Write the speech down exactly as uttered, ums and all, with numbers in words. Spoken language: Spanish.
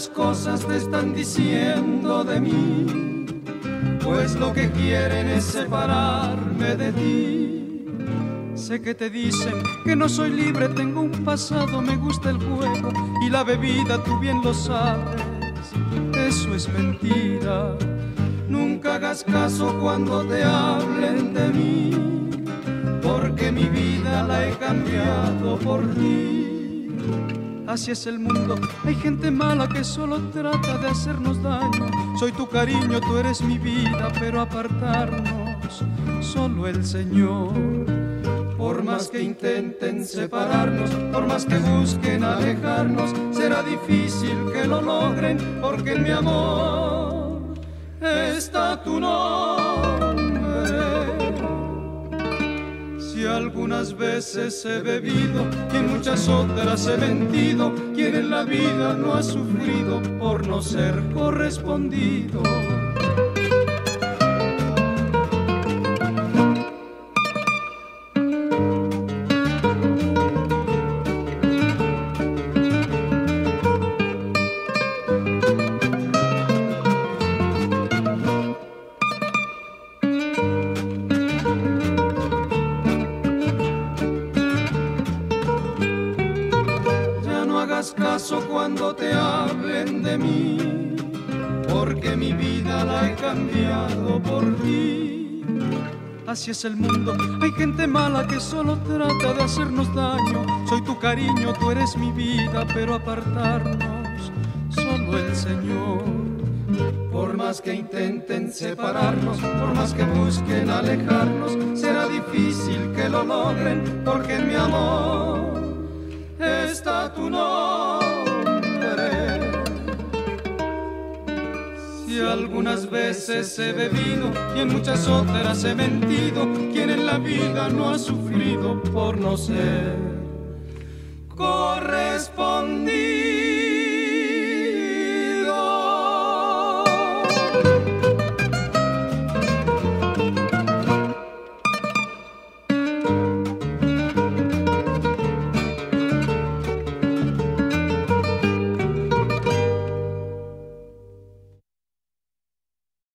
muchas cosas te están diciendo de mí, pues lo que quieren es separarme de ti. Sé que te dicen que no soy libre, tengo un pasado, me gusta el juego y la bebida, tú bien lo sabes, eso es mentira. Nunca hagas caso cuando te hablen de mí, porque mi vida la he cambiado por ti. Así es el mundo, hay gente mala que solo trata de hacernos daño. Soy tu cariño, tú eres mi vida, pero apartarnos solo el Señor. Por más que intenten separarnos, por más que busquen alejarnos, será difícil que lo logren, porque en mi amor está tu nombre. Si algunas veces he bebido y en muchas otras he mentido, quien en la vida no ha sufrido por no ser correspondido. Caso cuando te hablen de mí, porque mi vida la he cambiado por ti. Así es el mundo, hay gente mala que solo trata de hacernos daño. Soy tu cariño, tú eres mi vida, pero apartarnos solo el Señor. Por más que intenten separarnos, por más que busquen alejarnos, será difícil que lo logren, porque en mi amor está tu nombre. Si algunas veces he bebido y en muchas otras he mentido, quien en la vida no ha sufrido por no ser correspondido.